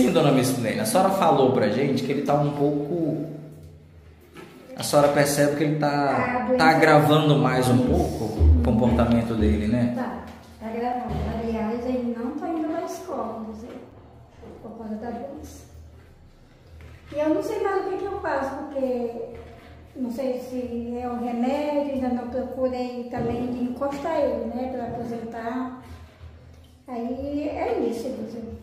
Sim, dona Missilene, a senhora falou pra gente que ele tá um pouco... A senhora percebe que ele tá agravando mais um pouco o comportamento dele, né? Tá agravando. Aliás, ele não tá indo na escola, por causa da doença. E eu não sei mais o que eu faço, porque não sei se é o remédio, ainda não procurei também de encostar ele, né, para aposentar. Aí é isso, Eliseu.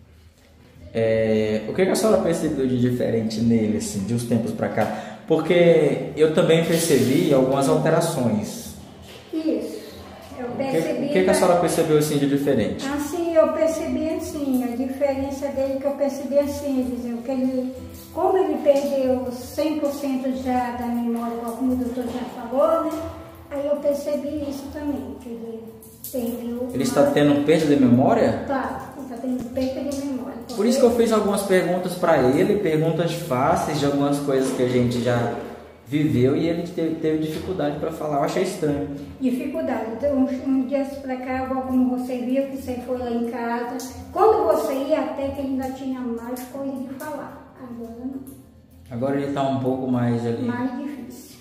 O que a senhora percebeu de diferente nele, assim, de uns tempos para cá? Porque eu também percebi algumas alterações. Isso, eu percebi... O que a senhora percebeu, assim, de diferente? Assim, eu percebi, assim, a diferença dele que eu percebi, assim, Eliseu, que ele, como ele perdeu 100% já da memória, como o doutor já falou, né? Aí eu percebi isso também, que ele perdeu... Ele está tendo perda de memória? Tá, ele está tendo perda de memória. Por isso que eu fiz algumas perguntas para ele, perguntas fáceis de algumas coisas que a gente já viveu e ele teve dificuldade para falar. Eu achei estranho. Dificuldade. Então, um dia para cá, como você viu, que você foi lá em casa, quando você ia até que ele ainda tinha mais coisa de falar. Agora não. Agora ele está um pouco mais ali. Mais difícil.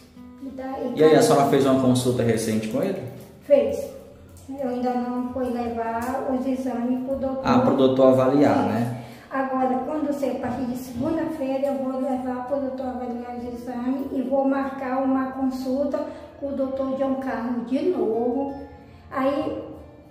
E aí, a senhora fez uma consulta recente com ele? Fez. Eu ainda não fui levar os exames para o doutor. Para o doutor avaliar, né? Agora, quando você, a partir de segunda-feira, eu vou levar para o doutor avaliar os exames e vou marcar uma consulta com o doutor John Carlos de novo. Aí,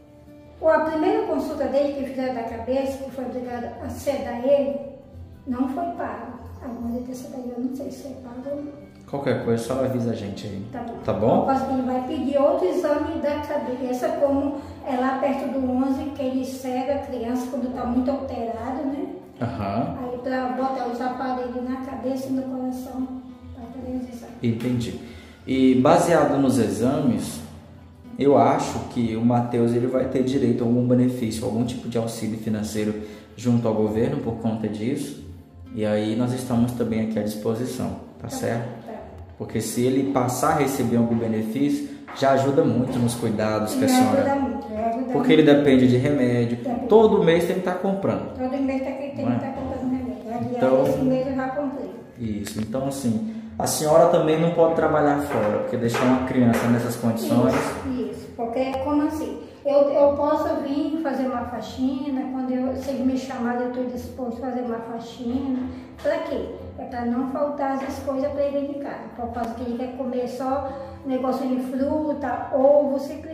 a primeira consulta dele que fizeram da cabeça, que foi obrigada a sedar ele, não foi pago. Agora, dessa daí eu não sei se é pago ou não. Qualquer coisa, só avisa a gente aí. Tá bom. Tá bom? Ele vai pedir outro exame da cabeça, como é lá perto do 11, que ele cega a criança quando está muito alterado, né? Aí para botar os aparelhos na cabeça e no coração para fazer os exames. Entendi. E baseado nos exames, eu acho que o Matheus ele vai ter direito a algum benefício, algum tipo de auxílio financeiro junto ao governo por conta disso. E aí nós estamos também aqui à disposição, tá certo? Porque se ele passar a receber algum benefício, já ajuda muito nos cuidados que a senhora... Porque ele depende de remédio. Todo mês tem que estar comprando. Todo mês tem que estar comprando remédio. Então, esse mês eu já comprei. Isso. Então, assim, a senhora também não pode trabalhar fora, porque deixar uma criança nessas condições... Isso. Porque, como assim? Eu posso vir fazer uma faxina, quando vocês me chamarem, eu estou disposto a fazer uma faxina. Para quê? É para não faltar as coisas para ele de casa. Por causa que ele quer comer só negócio de fruta, ovo, você